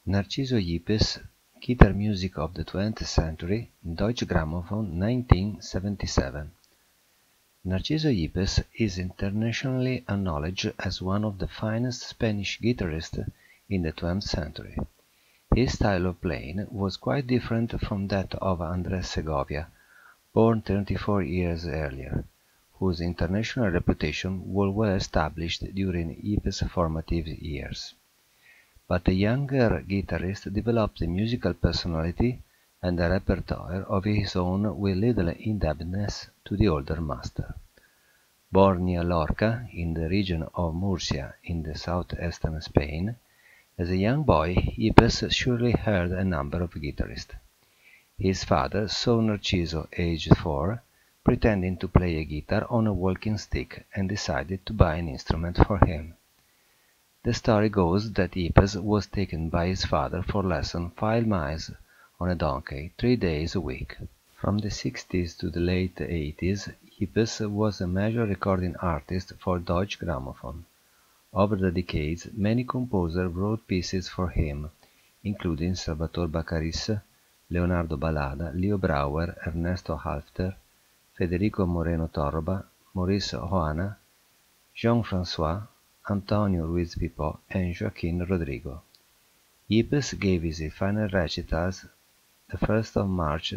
Narciso Ypes, Guitar Music of the 20th Century, Deutsche Grammophon, 1977. Narciso Ypes is internationally acknowledged as one of the finest Spanish guitarists in the 20th century. His style of playing was quite different from that of Andres Segovia, born 34 years earlier, whose international reputation was well established during Ypes' formative years. But the younger guitarist developed a musical personality and a repertoire of his own with little in-depthness to the older master. Born near Lorca, in the region of Murcia in the southeastern Spain, as a young boy Ypes surely heard a number of guitarists. His father saw Narciso, aged 4, pretending to play a guitar on a walking stick and decided to buy an instrument for him. The story goes that Ypes was taken by his father for lessons 5 miles on a donkey 3 days a week. From the 60s to the late 80s, Ypes was a major recording artist for Deutsche Grammophon. Over the decades, many composers wrote pieces for him, including Salvatore Baccaris, Leonardo Balada, Leo Brouwer, Ernesto Halffter, Federico Moreno Torroba, Maurice Ohana, Jean-François, Antonio Ruiz Pipó, and Joaquin Rodrigo. Ypes gave his final recitals the 1st of March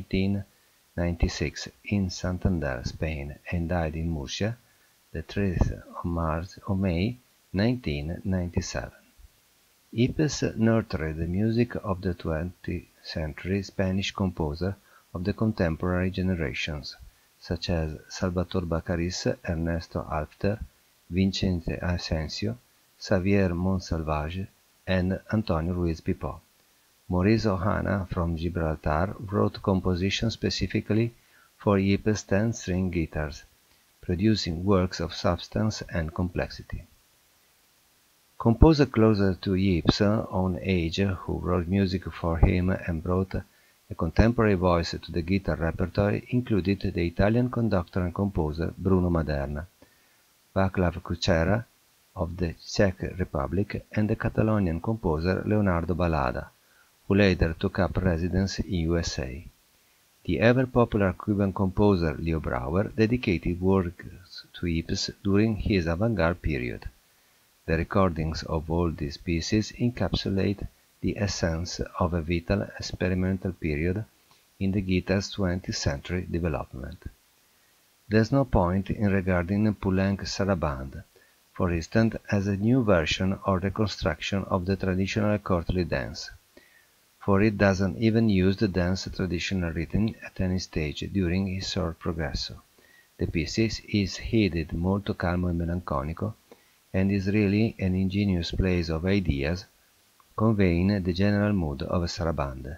1996 in Santander, Spain, and died in Murcia the 3rd of May 1997. Ypes nurtured the music of the 20th century Spanish composers of the contemporary generations, such as Salvatore Baccaris, Ernesto Halffter, Vicente Asensio, Xavier Monsalvage, and Antonio Ruiz Pipó. Maurice Ohana from Gibraltar wrote compositions specifically for Ypes' 10-string guitars, producing works of substance and complexity. Composers closer to Ypes' own age who wrote music for him and brought a contemporary voice to the guitar repertoire included the Italian conductor and composer Bruno Maderna, Václav Kučera of the Czech Republic, and the Catalonian composer Leonardo Balada, who later took up residence in USA. The ever-popular Cuban composer Leo Brouwer dedicated works to Ypes during his avant-garde period. The recordings of all these pieces encapsulate the essence of a vital experimental period in the guitar's 20th century development. There's no point in regarding Poulenc Sarabande, for instance, as a new version or reconstruction of the traditional courtly dance, for it doesn't even use the dance traditional rhythm at any stage during his short progresso. The piece is headed molto calmo e melanconico, and is really an ingenious play of ideas, conveying the general mood of Sarabande.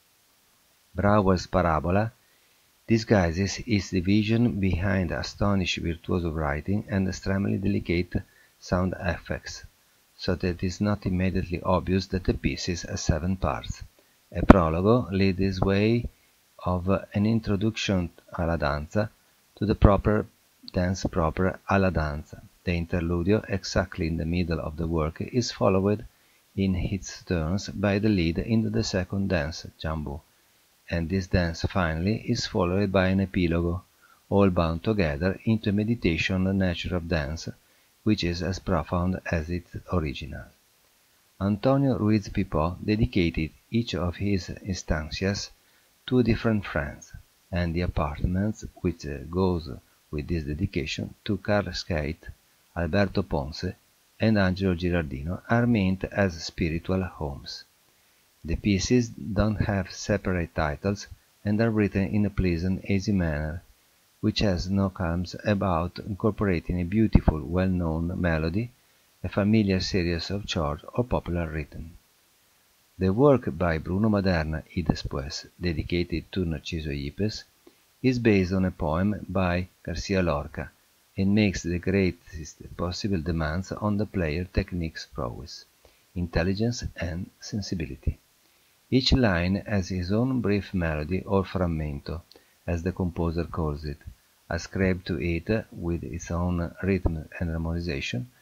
Brouwer's Parabola disguises its division behind astonishing virtuoso writing and extremely delicate sound effects, so that it is not immediately obvious that the piece has 7 parts. A prologo leads this way of an introduction alla danza to the proper dance proper alla danza. The interludio, exactly in the middle of the work, is followed in its turns by the lead into the second dance, Jambu, and this dance finally is followed by an epilogo, all bound together into a meditation on the nature of dance, which is as profound as its original. Antonio Ruiz Pipó dedicated each of his estancias to different friends, and the apartments which goes with this dedication to Carl Scheidt, Alberto Ponce, and Angelo Girardino are meant as spiritual homes. The pieces don't have separate titles and are written in a pleasant, easy manner, which has no qualms about incorporating a beautiful, well-known melody, a familiar series of chords or popular rhythm. The work by Bruno Maderna y Después, dedicated to Narciso Ypes, is based on a poem by Garcia Lorca and makes the greatest possible demands on the player's technique's prowess, intelligence, and sensibility. Each line has its own brief melody or frammento, as the composer calls it, ascribed to it with its own rhythm and harmonization,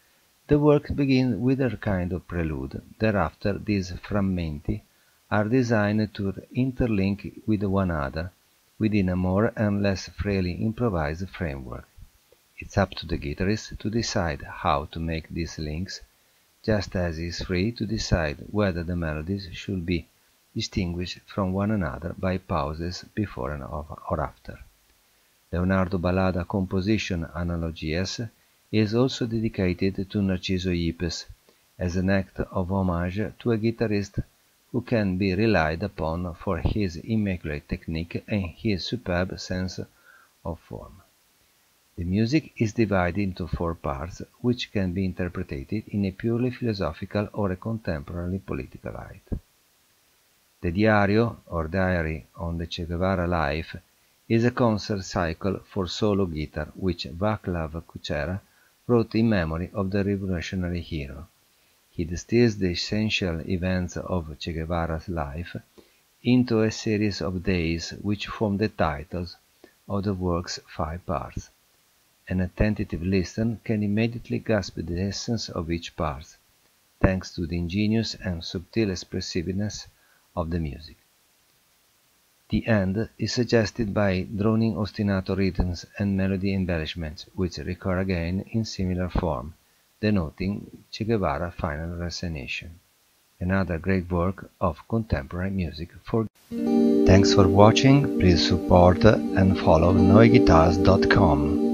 The work begins with a kind of prelude. Thereafter these frammenti are designed to interlink with one another within a more and less freely improvised framework. It's up to the guitarist to decide how to make these links, just as he is free to decide whether the melodies should be distinguished from one another by pauses before or after. Leonardo Balada composition Analogies is also dedicated to Narciso Yepes as an act of homage to a guitarist who can be relied upon for his immaculate technique and his superb sense of form. The music is divided into 4 parts, which can be interpreted in a purely philosophical or a contemporary political light. The Diario, or Diary on the Che Guevara Life, is a concert cycle for solo guitar which Václav Kuchera wrote in memory of the revolutionary hero. He distills the essential events of Che Guevara's life into a series of days which form the titles of the work's 5 parts. An attentive listener can immediately grasp the essence of each part, thanks to the ingenious and subtle expressiveness of the music. The end is suggested by droning ostinato rhythms and melody embellishments, which recur again in similar form, denoting Che Guevara's final resignation. Another great work of contemporary music for. Thanks for watching, please support and follow NoeGuitars.com.